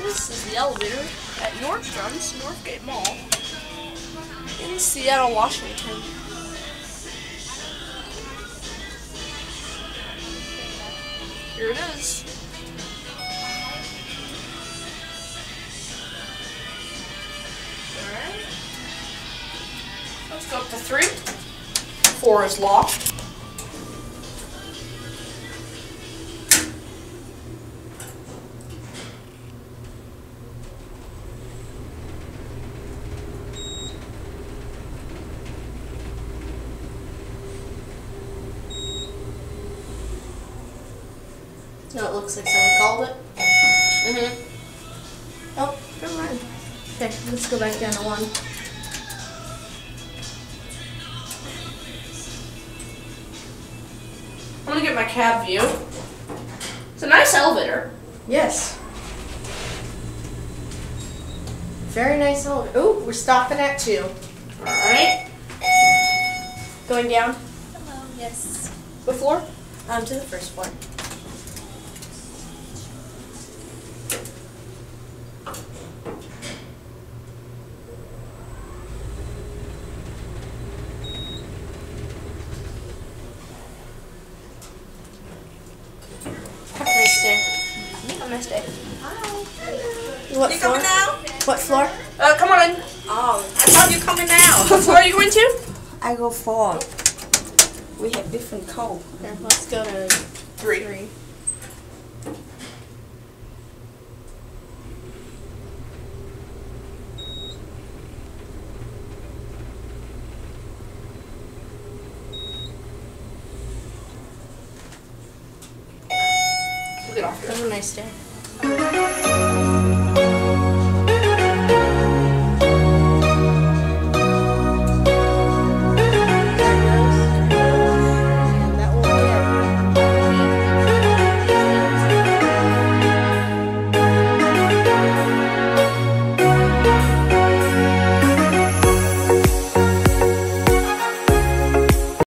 This is the elevator at Nordstrom's Northgate Mall in Seattle, Washington. Here it is. Alright. Let's go up to 3. 4 is locked. No, it looks like someone called it. Oh, never mind. Okay, let's go back down to 1. I'm gonna get my cab view. It's a nice elevator. Yes. Very nice elevator. Oh, we're stopping at 2. Alright. Going down? Hello, yes. What floor? To the first floor. Have a nice day. Have a nice day. Hi. What You floor? coming now? What floor? Come on in. Oh, I thought you coming now. What floor are you going to? I go 4. We have different code. Here, let's go to 3. We'll get off here. Have a nice day.